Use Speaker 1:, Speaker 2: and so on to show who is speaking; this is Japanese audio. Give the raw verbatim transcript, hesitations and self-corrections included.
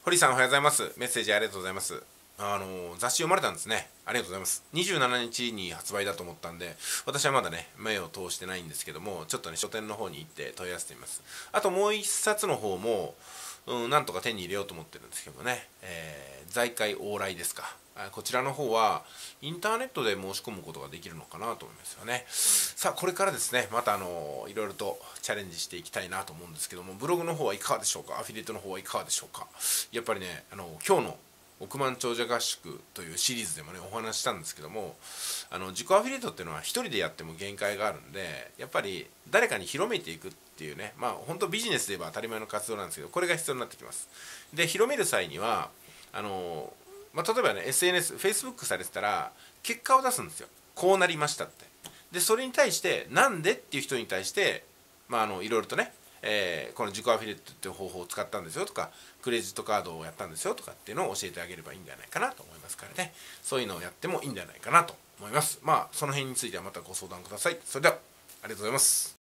Speaker 1: 堀さんおはようございます。メッセージありがとうございます。あの雑誌読まれたんですね。ありがとうございます。にじゅうしちにちに発売だと思ったんで、私はまだね、目を通してないんですけども、ちょっとね、書店の方に行って問い合わせてみます。あともう一冊の方も、うん、なんとか手に入れようと思ってるんですけどね、えー、財界往来ですか。こちらの方はインターネットで申し込むことができるのかなと思いますよね。さあこれからですね、またあのいろいろとチャレンジしていきたいなと思うんですけども、ブログの方はいかがでしょうか、アフィリエイトの方はいかがでしょうか。やっぱりね、あの今日の億万長者合宿というシリーズでもねお話ししたんですけども、あの自己アフィリエイトっていうのは一人でやっても限界があるんで、やっぱり誰かに広めていくっていうね、まあ本当ビジネスで言えば当たり前の活動なんですけど、これが必要になってきます。で広める際にはあのまあ、例えばね エスエヌエス、Facebook されてたら結果を出すんですよ。こうなりましたって。でそれに対してなんでっていう人に対して、まあ、あのいろいろとね、えーこの自己アフィリエイトっていう方法を使ったんですよとか、クレジットカードをやったんですよとかっていうのを教えてあげればいいんじゃないかなと思いますからね。そういうのをやってもいいんじゃないかなと思います。まあその辺についてはまたご相談ください。それではありがとうございます。